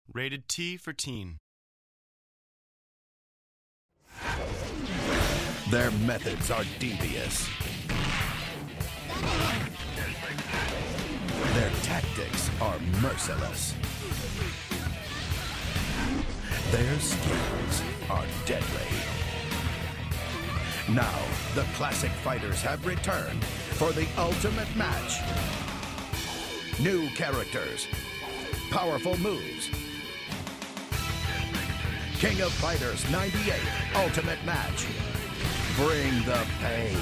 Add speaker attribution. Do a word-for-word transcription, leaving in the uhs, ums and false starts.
Speaker 1: Rated T for teen.
Speaker 2: Their methods are devious. Their tactics are merciless. Their skills are deadly. Now, the classic fighters have returned for the ultimate match. New characters, powerful moves. King of Fighters ninety-eight Ultimate Match. Bring the pain.